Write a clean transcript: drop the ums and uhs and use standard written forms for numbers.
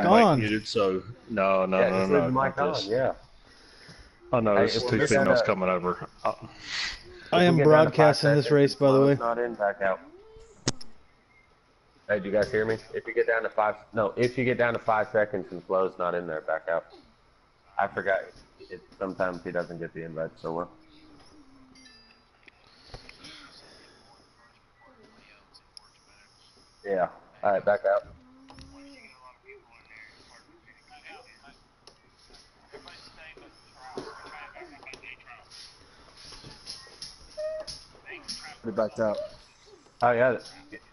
on. Muted, so no. Just leave the mic on. Yeah. Oh no, Hey, this is if two we get females down to- coming over. I am broadcasting this race, by the way. Not in, back out. Hey, do you guys hear me? If you get down to 5 seconds and Flo's not in there, back out. I forgot. Sometimes he doesn't get the invite, so well. Yeah. All right, back out. They backed out. Oh yeah,